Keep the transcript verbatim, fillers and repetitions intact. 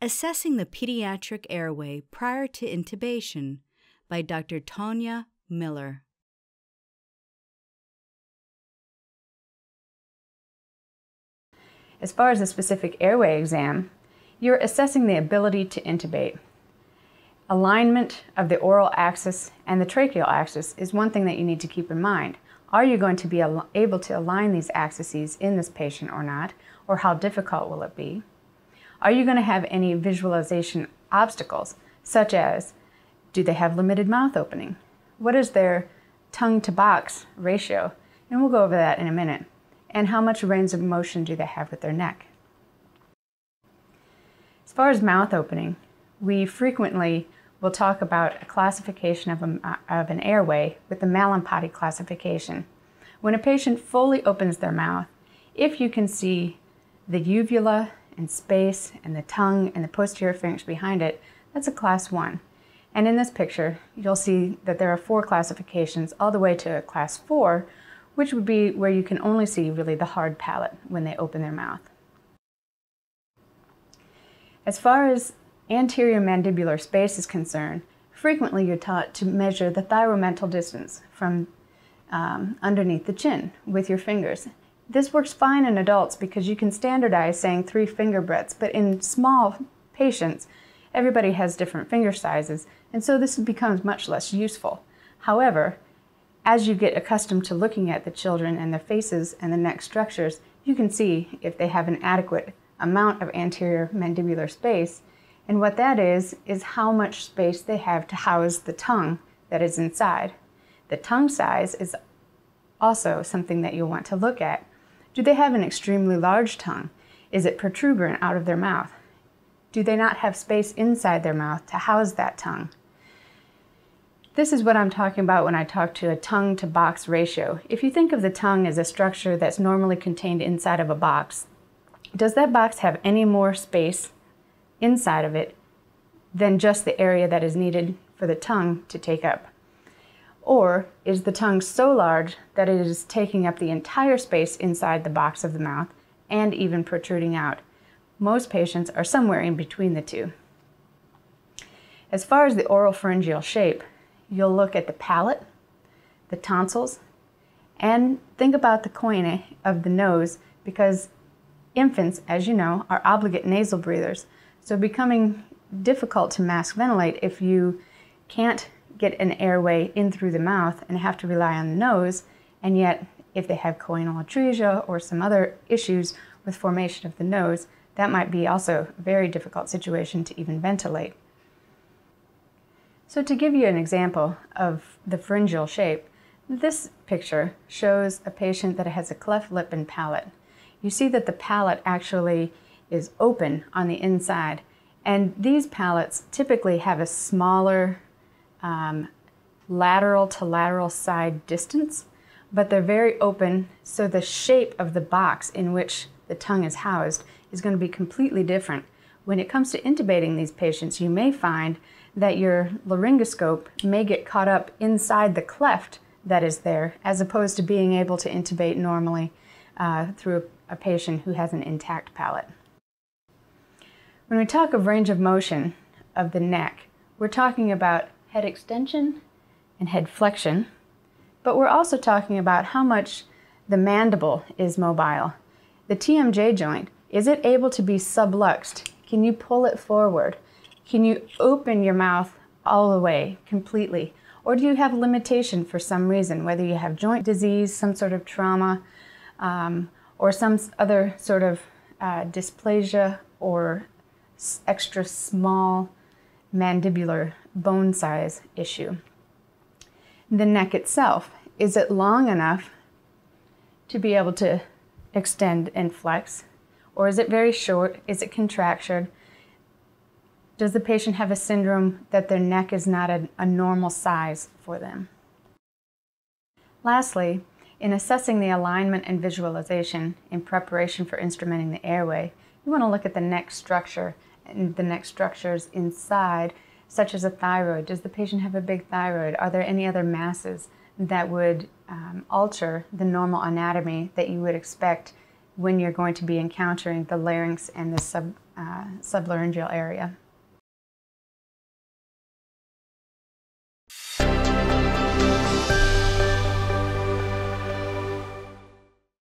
Assessing the Pediatric Airway Prior to Intubation by Doctor Tonya Miller. As far as a specific airway exam, you're assessing the ability to intubate. Alignment of the oral axis and the tracheal axis is one thing that you need to keep in mind. Are you going to be able to align these axes in this patient or not? Or how difficult will it be? Are you going to have any visualization obstacles, such as, do they have limited mouth opening? What is their tongue to box ratio? And we'll go over that in a minute. And how much range of motion do they have with their neck? As far as mouth opening, we frequently will talk about a classification of, a, of an airway with the Mallampati classification. When a patient fully opens their mouth, if you can see the uvula and space and the tongue and the posterior pharynx behind it, that's a class one. And in this picture, you'll see that there are four classifications all the way to a class four, which would be where you can only see really the hard palate when they open their mouth. As far as anterior mandibular space is concerned, frequently you're taught to measure the thyromental distance from um, underneath the chin with your fingers. This works fine in adults because you can standardize saying three finger breadths, but in small patients, everybody has different finger sizes, and so this becomes much less useful. However, as you get accustomed to looking at the children and their faces and the neck structures, you can see if they have an adequate amount of anterior mandibular space, and what that is, is how much space they have to house the tongue that is inside. The tongue size is also something that you'll want to look at. Do they have an extremely large tongue? Is it protuberant out of their mouth? Do they not have space inside their mouth to house that tongue? This is what I'm talking about when I talk to a tongue to box ratio. If you think of the tongue as a structure that's normally contained inside of a box, does that box have any more space inside of it than just the area that is needed for the tongue to take up? Or is the tongue so large that it is taking up the entire space inside the box of the mouth and even protruding out? Most patients are somewhere in between the two. As far as the oral pharyngeal shape, you'll look at the palate, the tonsils, and think about the choanae of the nose, because infants, as you know, are obligate nasal breathers. So becoming difficult to mask ventilate if you can't get an airway in through the mouth and have to rely on the nose, and yet if they have choanal atresia or some other issues with formation of the nose, that might be also a very difficult situation to even ventilate. So to give you an example of the pharyngeal shape, this picture shows a patient that has a cleft lip and palate. You see that the palate actually is open on the inside, and these palates typically have a smaller um, lateral to lateral side distance, but they're very open, so the shape of the box in which the tongue is housed is going to be completely different. When it comes to intubating these patients, you may find that your laryngoscope may get caught up inside the cleft that is there, as opposed to being able to intubate normally uh, through a, a patient who has an intact palate. When we talk of range of motion of the neck, we're talking about head extension and head flexion, but we're also talking about how much the mandible is mobile. The T M J joint, is it able to be subluxed? Can you pull it forward? Can you open your mouth all the way, completely? Or do you have limitation for some reason, whether you have joint disease, some sort of trauma, um, or some other sort of uh, dysplasia or extra small mandibular bone size issue? The neck itself, is it long enough to be able to extend and flex? Or is it very short? Is it contractured? Does the patient have a syndrome that their neck is not a, a normal size for them? Lastly, in assessing the alignment and visualization in preparation for instrumenting the airway, you want to look at the neck structure and the neck structures inside, such as a thyroid. Does the patient have a big thyroid? Are there any other masses that would um, alter the normal anatomy that you would expect when you're going to be encountering the larynx and the sub, uh, sublaryngeal area.